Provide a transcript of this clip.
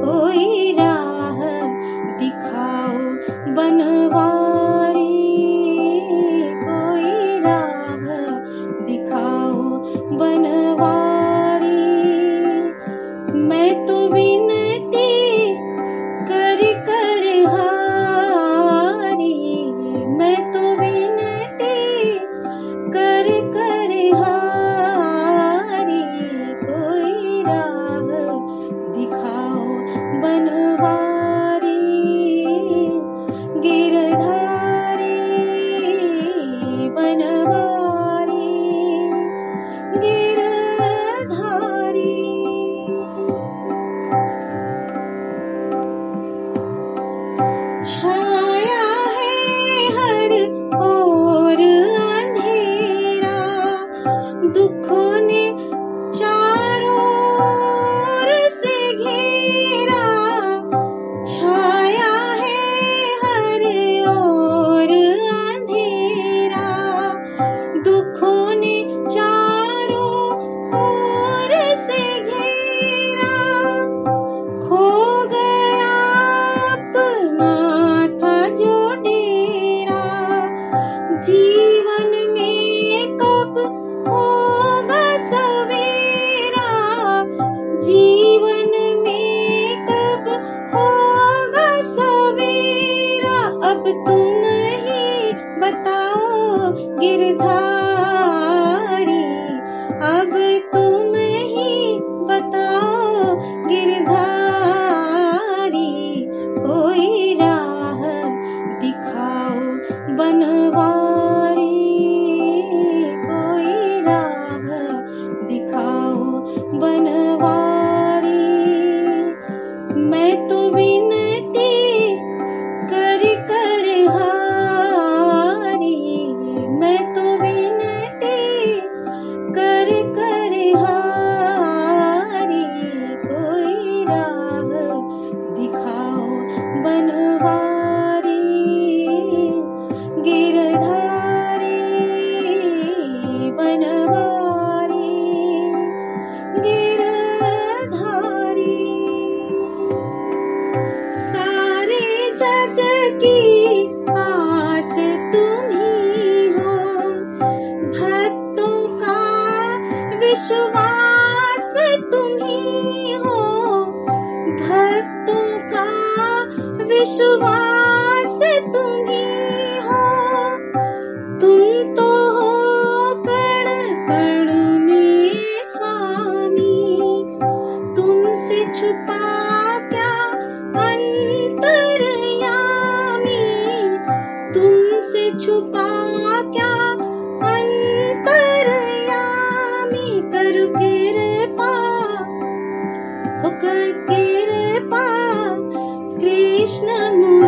कोई राह दिखाओ बनवारी, कोई राह दिखाओ बनवारी। मैं तो विनती कर कर हारी, मैं तो विनती कर कर हारी, कोई राह दिखाओ बनवारी। गिरधारी बनवारी, गिरधारी। छाया है हर ओर अंधेरा, दुखों ने चारों ओर से घेरा। छाया है हर ओर अंधेरा, दुखों ने चारों ओर से घेरा। खो गया अपना था जो डेरा, जीवन में कब होगा सवेरा, जीवन में कब होगा सवेरा। अब तुम ही बताओ गिरधारी, अब तुम ही बताओ गिरधारी, कोई राह दिखाओ बनवारी, कोई राह दिखाओ बनवारी। मैं तो विनती कर कर हारी, मैं तो विनती कर कर हारी, कोई राह दिखाओ बनवारी। गिरधारी बनवारी, गिरधारी। सारे जग की आस तुम ही हो, भक्तों का विश्वास तुम ही हो, भक्तों का विश्वास तुम ही हो। तुम तो हो कण कण में स्वामी, तुमसे छुपा क्या अंतर्यामी, तुमसे छुपा क्या अंतर्यामी। कर कृपा हो कर कृपा कृष्ण